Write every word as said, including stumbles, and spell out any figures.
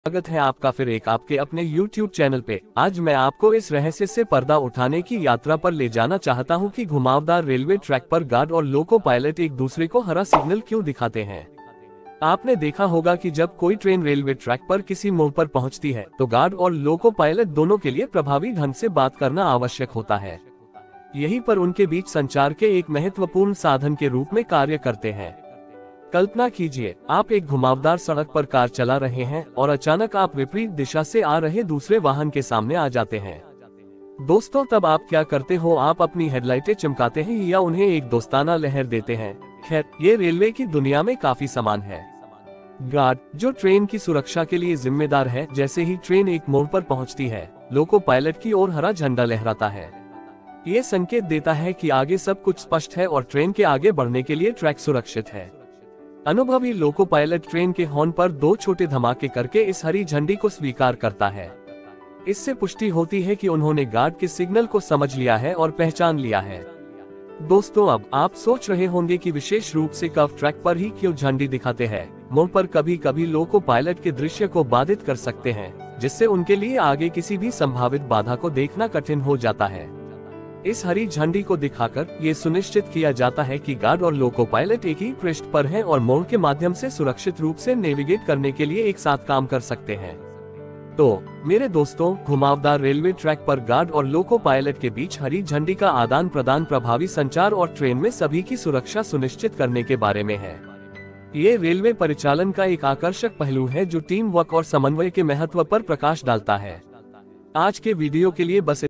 स्वागत है आपका फिर एक आपके अपने यूट्यूब चैनल पे। आज मैं आपको इस रहस्य से पर्दा उठाने की यात्रा पर ले जाना चाहता हूँ कि घुमावदार रेलवे ट्रैक पर गार्ड और लोको पायलट एक दूसरे को हरा सिग्नल क्यों दिखाते हैं। आपने देखा होगा कि जब कोई ट्रेन रेलवे ट्रैक पर किसी मोड़ पर पहुँचती है तो गार्ड और लोको पायलट दोनों के लिए प्रभावी ढंग से बात करना आवश्यक होता है। यही पर उनके बीच संचार के एक महत्वपूर्ण साधन के रूप में कार्य करते हैं। कल्पना कीजिए, आप एक घुमावदार सड़क पर कार चला रहे हैं और अचानक आप विपरीत दिशा से आ रहे दूसरे वाहन के सामने आ जाते हैं। दोस्तों, तब आप क्या करते हो? आप अपनी हेडलाइटें चमकाते हैं या उन्हें एक दोस्ताना लहर देते हैं। खैर, ये रेलवे की दुनिया में काफी समान है। गार्ड, जो ट्रेन की सुरक्षा के लिए जिम्मेदार है, जैसे ही ट्रेन एक मोड़ पर पहुंचती है, लोको पायलट की ओर हरा झंडा लहराता है। ये संकेत देता है कि आगे सब कुछ स्पष्ट है और ट्रेन के आगे बढ़ने के लिए ट्रैक सुरक्षित है। अनुभवी लोको पायलट ट्रेन के हॉर्न पर दो छोटे धमाके करके इस हरी झंडी को स्वीकार करता है। इससे पुष्टि होती है कि उन्होंने गार्ड के सिग्नल को समझ लिया है और पहचान लिया है। दोस्तों, अब आप सोच रहे होंगे कि विशेष रूप से कर्व ट्रैक पर ही क्यों झंडी दिखाते हैं। मोड़ पर कभी कभी लोको पायलट के दृश्य को बाधित कर सकते हैं, जिससे उनके लिए आगे किसी भी संभावित बाधा को देखना कठिन हो जाता है। इस हरी झंडी को दिखाकर ये सुनिश्चित किया जाता है कि गार्ड और लोको पायलट एक ही पृष्ठ पर हैं और मोड़ के माध्यम से सुरक्षित रूप से नेविगेट करने के लिए एक साथ काम कर सकते हैं। तो मेरे दोस्तों, घुमावदार रेलवे ट्रैक पर गार्ड और लोको पायलट के बीच हरी झंडी का आदान प्रदान प्रभावी संचार और ट्रेन में सभी की सुरक्षा सुनिश्चित करने के बारे में है। ये रेलवे परिचालन का एक आकर्षक पहलू है जो टीम वर्क और समन्वय के महत्व पर प्रकाश डालता है। आज के वीडियो के लिए बस